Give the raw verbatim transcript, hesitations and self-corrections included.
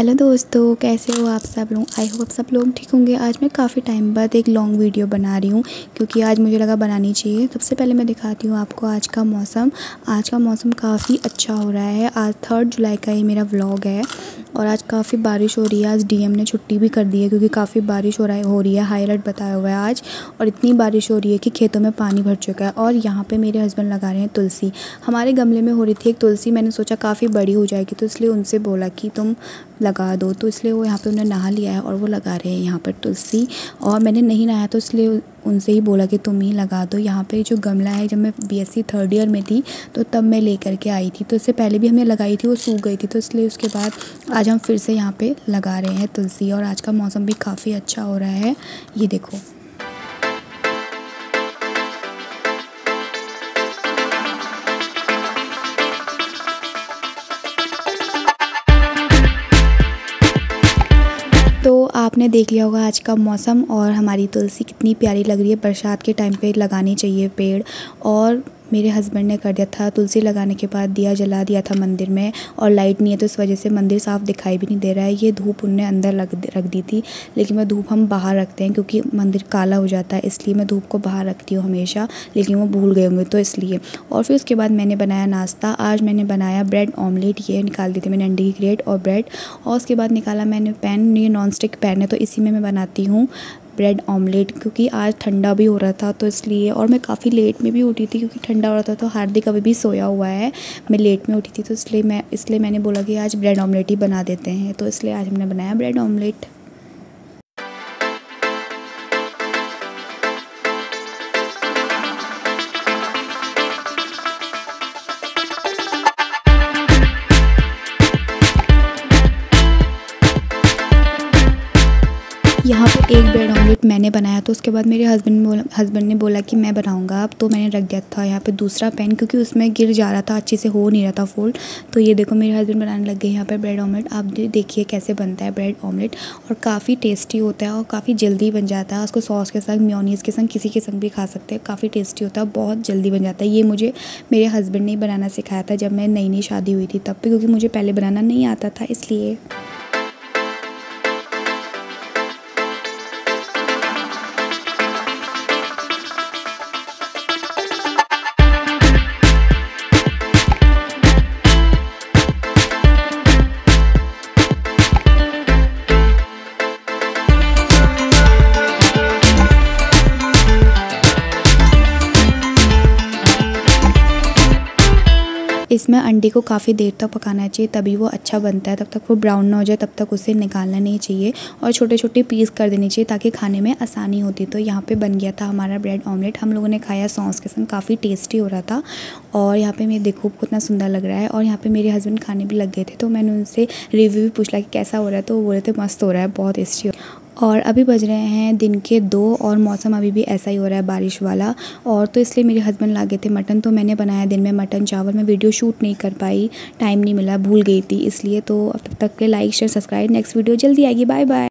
Hello दोस्तों, कैसे हो आप सब लोग। आई होप सब लोग ठीक होंगे। आज मैं काफ़ी टाइम बाद एक लॉन्ग वीडियो बना रही हूँ क्योंकि आज मुझे लगा बनानी चाहिए। सबसे पहले मैं दिखाती हूँ आपको आज का मौसम। आज का मौसम काफ़ी अच्छा हो रहा है। आज थर्ड जुलाई का ये मेरा व्लॉग है और आज काफ़ी बारिश हो रही है। आज डीएम ने छुट्टी भी कर दी है क्योंकि काफ़ी बारिश हो रहा है हो रही है हाई अलर्ट बताया हुआ है आज। और इतनी बारिश हो रही है कि खेतों में पानी भर चुका है। और यहाँ पे मेरे हस्बैंड लगा रहे हैं तुलसी। हमारे गमले में हो रही थी एक तुलसी, मैंने सोचा काफ़ी बड़ी हो जाएगी तो इसलिए उनसे बोला कि तुम लगा दो, तो इसलिए वो यहाँ पे उन्होंने नहा लिया है और वो लगा रहे हैं यहाँ पर तुलसी। और मैंने नहीं नहाया तो इसलिए उनसे ही बोला कि तुम ही लगा दो। यहाँ पे जो गमला है, जब मैं बीएससी थर्ड ईयर में थी तो तब मैं लेकर के आई थी, तो इससे पहले भी हमने लगाई थी, वो सूख गई थी, तो इसलिए उसके बाद आज हम फिर से यहाँ पे लगा रहे हैं तुलसी। और आज का मौसम भी काफ़ी अच्छा हो रहा है, ये देखो। तो आपने देख लिया होगा आज का मौसम और हमारी तुलसी कितनी प्यारी लग रही है। बरसात के टाइम पे लगानी चाहिए पेड़। और मेरे हस्बैंड ने कर दिया था तुलसी लगाने के बाद दिया जला दिया था मंदिर में, और लाइट नहीं है तो इस वजह से मंदिर साफ़ दिखाई भी नहीं दे रहा है। ये धूप उनने अंदर लग रख दी थी, लेकिन मैं धूप हम बाहर रखते हैं क्योंकि मंदिर काला हो जाता है, इसलिए मैं धूप को बाहर रखती हूँ हमेशा, लेकिन वो भूल गए होंगे तो इसलिए। और फिर उसके बाद मैंने बनाया नाश्ता। आज मैंने बनाया ब्रेड ऑमलेट। ये निकाल दी थी मैंने अंडे की क्रेट और ब्रेड, और उसके बाद निकाला मैंने पैन। ये नॉन स्टिक पैन है तो इसी में मैं बनाती हूँ ब्रेड ऑमलेट, क्योंकि आज ठंडा भी हो रहा था तो इसलिए। और मैं काफ़ी लेट में भी उठी थी क्योंकि ठंडा हो रहा था, तो हार्दिक अभी भी सोया हुआ है, मैं लेट में उठी थी तो इसलिए मैं इसलिए मैंने बोला कि आज ब्रेड ऑमलेट ही बना देते हैं, तो इसलिए आज हमने बनाया ब्रेड ऑमलेट। यहाँ पे एक ब्रेड ऑमलेट मैंने बनाया, तो उसके बाद मेरे हस्बैंड बोला हस्बैंड ने बोला कि मैं बनाऊँगा अब, तो मैंने रख दिया था यहाँ पे दूसरा पैन क्योंकि उसमें गिर जा रहा था, अच्छे से हो नहीं रहा था फोल्ड। तो ये देखो मेरे हस्बैंड बनाने लग गए यहाँ पे ब्रेड ऑमलेट। आप देखिए कैसे बनता है ब्रेड ऑमलेट, और काफ़ी टेस्टी होता है और काफ़ी जल्दी बन जाता है। उसको सॉस के संग, मेयोनीज़ के संग, किसी के संग भी खा सकते हैं। काफ़ी टेस्टी होता है, बहुत जल्दी बन जाता है। ये मुझे मेरे हस्बैंड ने ही बनाना सिखाया था जब मैं नई नई शादी हुई थी तब भी, क्योंकि मुझे पहले बनाना नहीं आता था इसलिए। इसमें अंडे को काफ़ी देर तक पकाना चाहिए तभी वो अच्छा बनता है। तब तक वो ब्राउन ना हो जाए तब तक उसे निकालना नहीं चाहिए, और छोटे छोटे पीस कर देने चाहिए ताकि खाने में आसानी होती। तो यहाँ पे बन गया था हमारा ब्रेड ऑमलेट। हम लोगों ने खाया सॉस के संग, काफ़ी टेस्टी हो रहा था। और यहाँ पे मैं देखो कितना सुंदर लग रहा है। और यहाँ पे मेरे हस्बैंड खाने भी लग गए थे, तो मैंने उनसे रिव्यू भी पूछा कि कैसा हो रहा है, तो वो बोले थे मस्त हो रहा है, बहुत टेस्टी। और अभी बज रहे हैं दिन के दो और मौसम अभी भी ऐसा ही हो रहा है बारिश वाला। और तो इसलिए मेरे हस्बैंड ला गए थे मटन, तो मैंने बनाया दिन में मटन चावल। मैं वीडियो शूट नहीं कर पाई, टाइम नहीं मिला, भूल गई थी इसलिए। तो अब तक के like share subscribe, next video जल्दी आएगी। Bye bye.